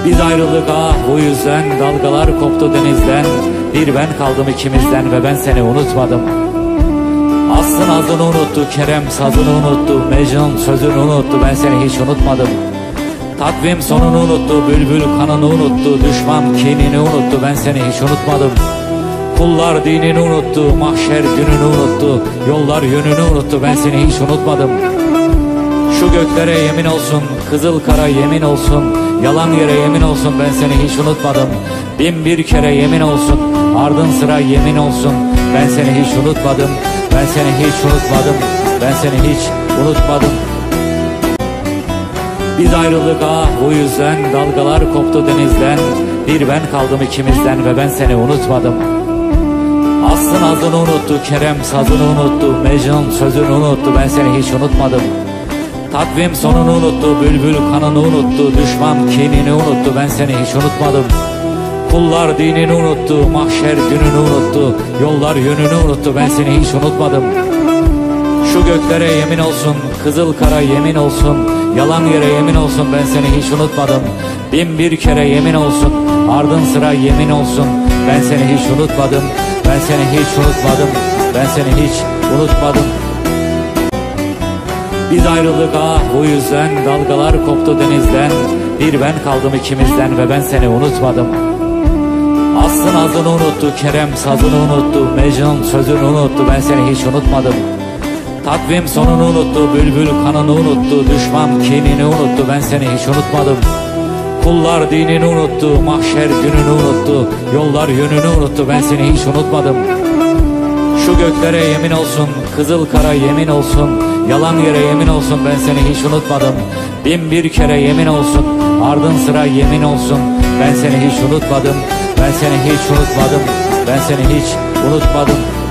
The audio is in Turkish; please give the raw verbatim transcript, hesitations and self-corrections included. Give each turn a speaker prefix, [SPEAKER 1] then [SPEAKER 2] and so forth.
[SPEAKER 1] Biz ayrıldık ah bu yüzden, dalgalar koptu denizden. Bir ben kaldım ikimizden ve ben seni unutmadım. Aslın azını unuttu, Kerem sazını unuttu, Mecnun sözünü unuttu, ben seni hiç unutmadım. Takvim sonunu unuttu, bülbül kanını unuttu, düşman kinini unuttu, ben seni hiç unutmadım. Kullar dinini unuttu, mahşer gününü unuttu, yollar yönünü unuttu, ben seni hiç unutmadım. Şu göklere yemin olsun, kızıl kara yemin olsun, yalan yere yemin olsun, ben seni hiç unutmadım. Bin bir kere yemin olsun, ardın sıra yemin olsun, ben seni hiç unutmadım. Ben seni hiç unutmadım, ben seni hiç unutmadım. Biz ayrıldık ah bu yüzden, dalgalar koptu denizden. Bir ben kaldım ikimizden ve ben seni unutmadım. Aslın azını unuttu, Kerem sazını unuttu, Mecnun sözünü unuttu, ben seni hiç unutmadım. Takvim sonunu unuttu, bülbül kanını unuttu, düşman kinini unuttu, ben seni hiç unutmadım. Kullar dinini unuttu, mahşer gününü unuttu, yollar yönünü unuttu, ben seni hiç unutmadım. Şu göklere yemin olsun, kızıl kara yemin olsun, yalan yere yemin olsun, ben seni hiç unutmadım. Bin bir kere yemin olsun, ardın sıra yemin olsun, ben seni hiç unutmadım. Ben seni hiç unutmadım, ben seni hiç unutmadım. Biz ayrıldık ah bu yüzden, dalgalar koptu denizden. Bir ben kaldım ikimizden ve ben seni unutmadım. Aslın azını unuttu, Kerem sazını unuttu, Mecnun sözünü unuttu, ben seni hiç unutmadım. Takvim sonunu unuttu, bülbül kanını unuttu, düşman kinini unuttu, ben seni hiç unutmadım. Kullar dinini unuttu, mahşer gününü unuttu, yollar yönünü unuttu, ben seni hiç unutmadım. Şu göklere yemin olsun, kızıl kara yemin olsun, yalan yere yemin olsun, ben seni hiç unutmadım. Bin bir kere yemin olsun, ardın sıra yemin olsun, ben seni hiç unutmadım. Ben seni hiç unutmadım, ben seni hiç unutmadım.